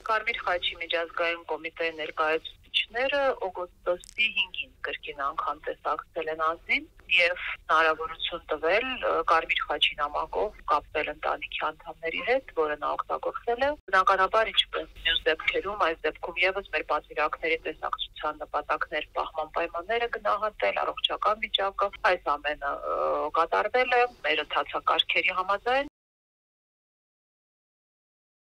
Կարմիր խաչի միջազգային կոմիտեի ներկայացուցիչները օգոստոսի 5-ին կրկին անգամ տեսակցել են ազնին եւ հնարավորություն տվել Կարմիր խաչի նամակով կապվել ընտանիքի անդամների հետ, որը նա օգտագործել է։ Բնականաբար, ինչպես մյուս դեպքերում, այս դեպքում եւս մեր պատվիրակների տեսակցության նպատակներ պահման պայմանները գնահատել, առողջական վիճակը, այս ամենը կատարվել է մեր ընթացակարգերի համաձայն։